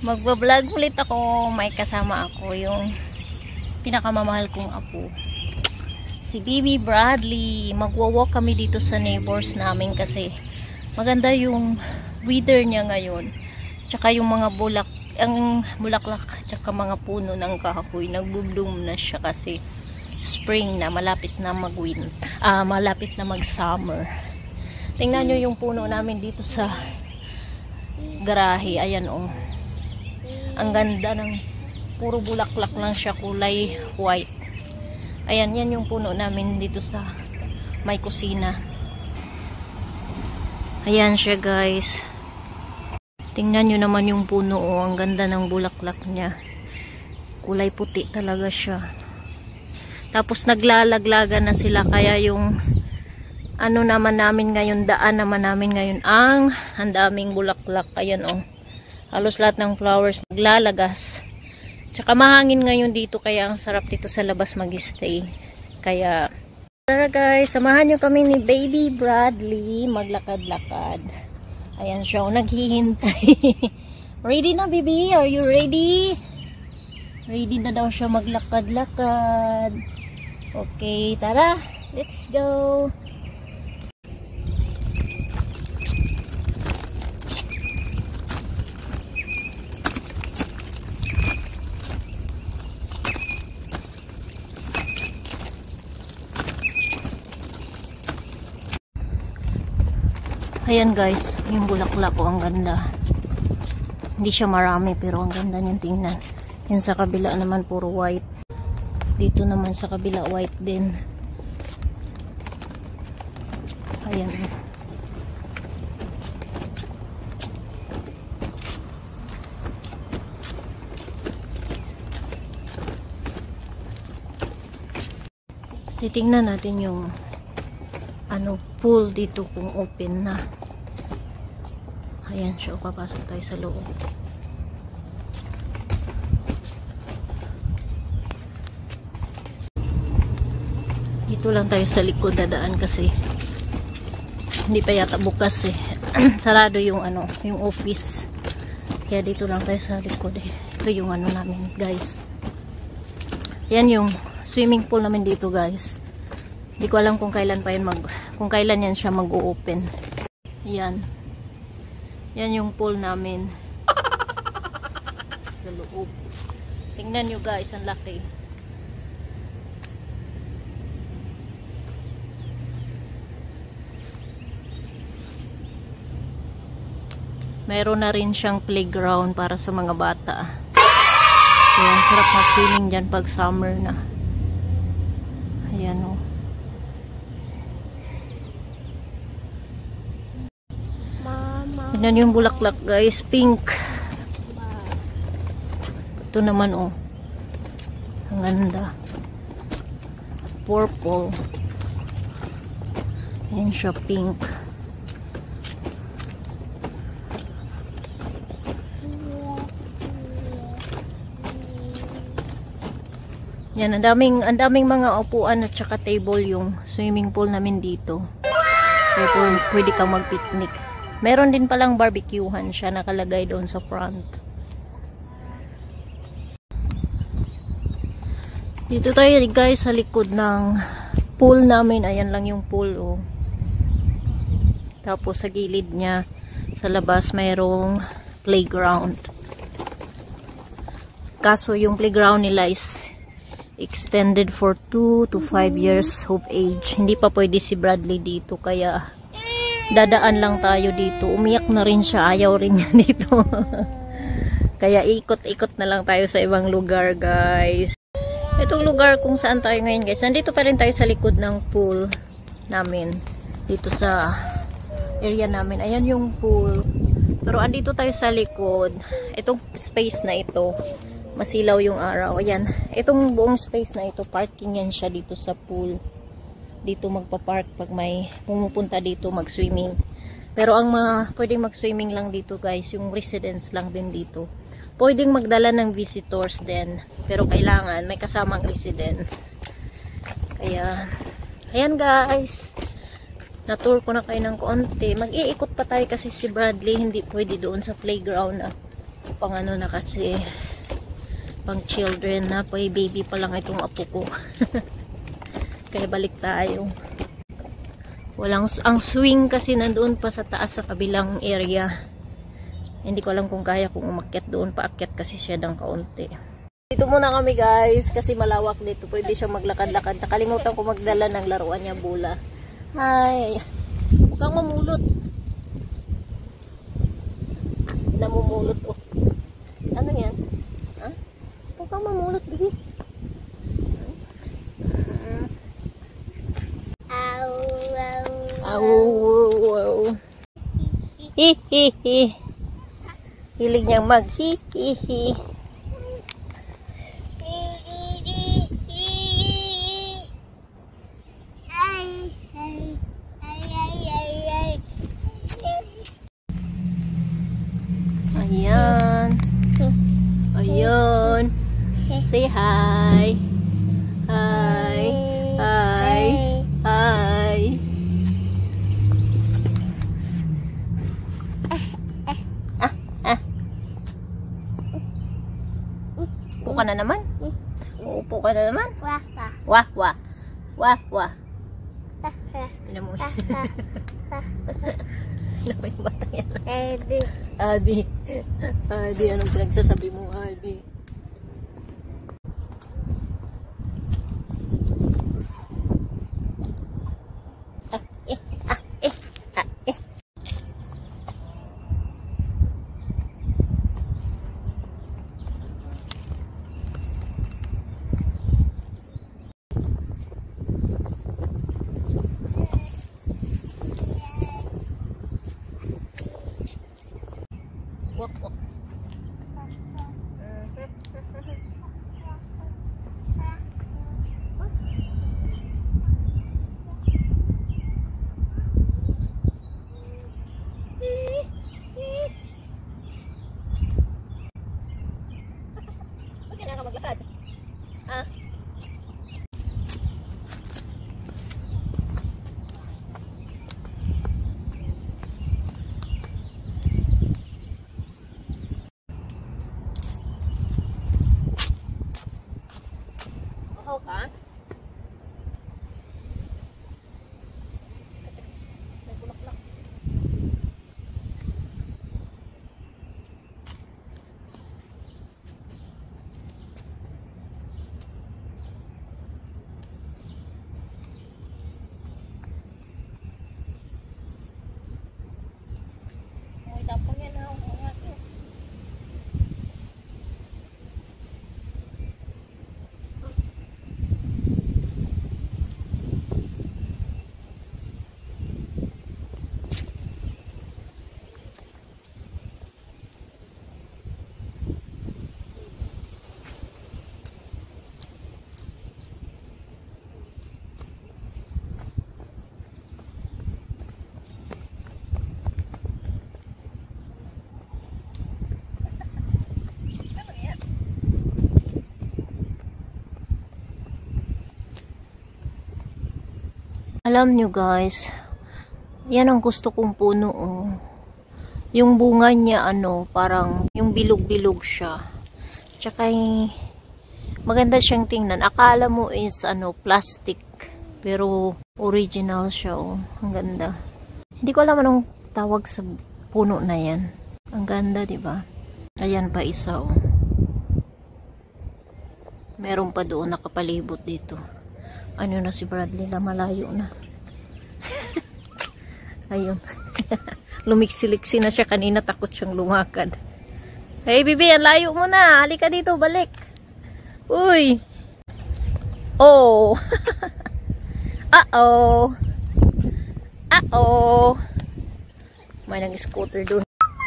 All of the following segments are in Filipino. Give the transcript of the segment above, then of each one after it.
Magbablog ulit ako. May kasama ako yung pinakamamahal kong apo, si Baby Bradley. Magwa-walk kami dito sa neighbors namin kasi maganda yung weather niya ngayon. Tsaka yung mga bulaklak tsaka mga puno ng kahoy nagbo-bloom na siya kasi spring na, malapit na malapit na mag-summer. Tingnan nyo yung puno namin dito sa garahe. Ayan oh. Ang ganda ng puro bulaklak lang siya, kulay white. Ayan, yan yung puno namin dito sa may kusina. Ayan siya guys. Tingnan nyo naman yung puno oh. Ang ganda ng bulaklak niya. Kulay puti talaga siya. Tapos naglalaglaga na sila kaya yung ano naman namin ngayon, daan naman namin ngayon ang daming bulaklak. Ayan oh. Halos lahat ng flowers naglalagas. Tsaka mahangin ngayon dito kaya ang sarap dito sa labas mag-stay. Kaya tara guys, samahan nyo kami ni Baby Bradley maglakad-lakad. Ayan siya, naghihintay. Ready na baby? Are you ready? Ready na daw siya maglakad-lakad. Okay, tara. Let's go. Ayan guys, yung bulaklak ko, ang ganda. Hindi siya marami pero ang ganda niyang tingnan. Yan sa kabila naman puro white. Dito naman sa kabila white din. Ayan. Titingnan natin yung pool dito kung open na. Ayan siya, papasok tayo sa loob. Dito lang tayo sa likod dadaan kasi hindi pa yata bukas eh. Sarado yung yung office. Kaya dito lang tayo sa likod eh. Ito yung namin guys. Yan yung swimming pool namin dito guys. Hindi ko alam kung kailan pa yun kung kailan yan siya mag-o-open. Yan. Yan yung pool namin. Sa loob. Tingnan nyo guys, ang laki. Mayroon na rin siyang playground para sa mga bata. Kaya ang sarap mag-swimming dyan pag summer na. Ayan o. Yan yung bulaklak guys, pink. Ito naman oh. Ang ganda. Purple. Yan siya, pink. Yan, ang daming mga upuan at saka table yung swimming pool namin dito. Kaya pwede kang mag-picnic. Meron din palang barbecuehan siya nakalagay doon sa front. Dito tayo guys sa likod ng pool namin. Ayan lang yung pool oh. Tapos sa gilid niya sa labas mayroong playground. Kaso yung playground nila is extended for 2 to 5 years of age. Hindi pa pwede si Bradley dito kaya dadaan lang tayo dito. Umiyak na rin siya. Ayaw rin niya dito. Kaya ikot-ikot na lang tayo sa ibang lugar guys. Itong lugar kung saan tayo ngayon guys. Nandito pa rin tayo sa likod ng pool namin. Dito sa area namin. Ayan yung pool. Pero andito tayo sa likod. Itong space na ito. Masilaw yung araw. Ayan. Itong buong space na ito. Parking yan siya dito sa pool. Dito magpa-park pag may pumupunta dito mag-swimming. Pero ang mga pwedeng mag-swimming lang dito guys, yung residents lang din dito. Pwedeng magdala ng visitors din, pero kailangan may kasamang residents. Kaya ayan guys, na-tour ko na kayo ng konti. Mag-iikot pa tayo kasi si Bradley hindi pwede doon sa playground na. pang ano na kasi pang children na, baby pa lang itong apo ko. Kaya balik tayo. Ang swing kasi nandoon pa sa taas sa kabilang area. Hindi ko alam kung kaya kung umakyat doon, paakyat kasi siya ng kaunti. Dito muna kami guys kasi malawak dito, pwede siya maglakad-lakad. Nakalimutan ko magdala ng laruan niya, bola. Hi. Huwag kang mamulot. Namumulot oh. Ano yan? Ha? Huwag kang mamulot, baby. Wow. Hihihi. Hilig niyang maghihihi. Ayan. Ayan. Say hi. Hi. Hi. Hi. Upo ka na naman? Uupo ka na naman? Wah, wah. Wah, wah. Wah, wah. Tignan mo. Ano ba yung bata yan? Adi. Adi, anong pinagsasabi mo, Adi? Wak, wak. Okay na ka maglakad? Ah? Ka? May bulaklak. May tapon yan ha. Alam nyo guys, yan ang gusto kong puno oh. Yung bunga niya parang yung bilog-bilog siya. Tsaka maganda siyang tingnan. Akala mo is plastic, pero original siya oh. Ang ganda. Hindi ko alam anong tawag sa puno na yan. Ang ganda, 'di ba? Ayan pa isa oh. Meron pa doon nakapalibot dito. Ano na si Bradley na malayo na. Ayun. Lumiksi-liksi na siya kanina, takot siyang lumakad. Hey bibi, ang layo mo na. Halika dito, balik. Uy. Oh. Uh-oh. Uh-oh. May nag-scooter doon.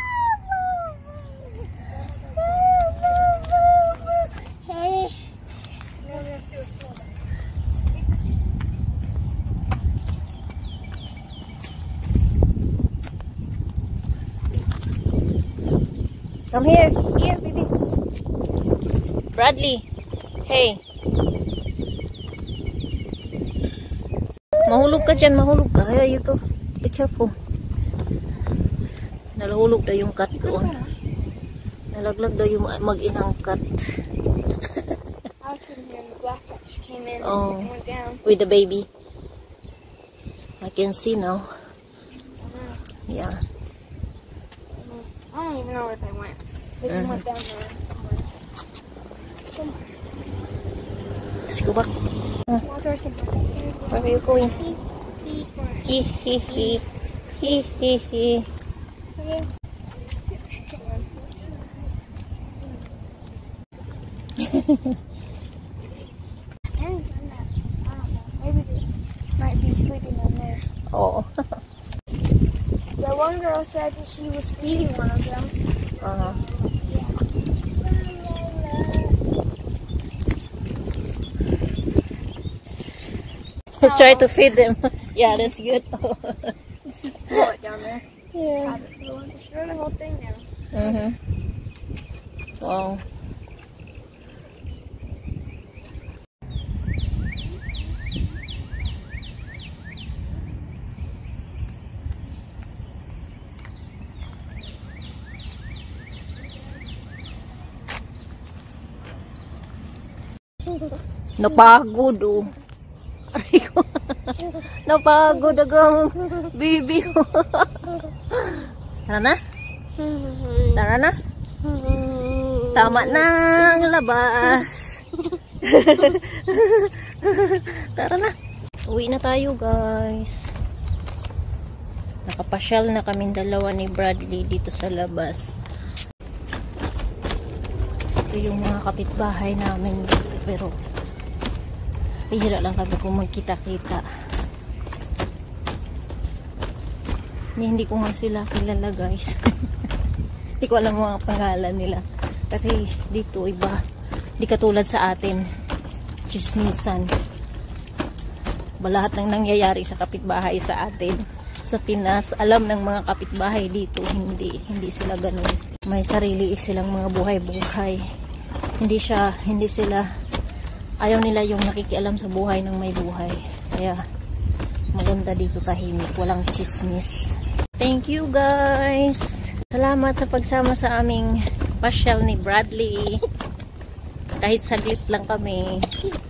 Come here. Here, baby. Bradley. Hey. Mahulog ka dyan, mahulog ka. Here you go. Be careful. Nalahulog na yung cat doon. Nalaglag daw yung mag-inang cat. I was sitting here and the black cat just came in Oh. and went down. With the baby. I can see now. Yeah. I don't even know where they went. They just went down there somewhere. Let's go back. Water somewhere. Where are you going? He, He, he, he. He, he, he. Maybe they might be sleeping down there. Oh. The one girl said that she was feeding one of them. Uh-huh. Try to feed them. Yeah, that's good. Throw it down there. Yeah. Destroy the whole thing now. Mm-hmm. Wow. Napagod oh. Aray ko. Napagod ang baby ko. Tara na? Tara na? Tama nang labas. Tara na. Uwi na tayo guys. Nakapasyal na kaming dalawa ni Bradley dito sa labas. Ito yung mga kapitbahay namin dito pero pihira lang kami kung magkita-kita. Hindi ko nga sila kilala guys. Hindi ko alam mga pangalan nila. Kasi dito iba. Hindi katulad sa atin. Chismisan. Lahat ng nangyayari sa kapitbahay sa atin. Sa Pinas, alam ng mga kapitbahay dito. Hindi sila ganun. May sarili silang mga buhay-buhay. Hindi sila ayaw nila yung nakikialam sa buhay ng may buhay. Kaya maganda dito tahimik, walang chismis. Thank you guys. Salamat sa pagsama sa aming pasyal ni Bradley. Kahit saglit lang kami.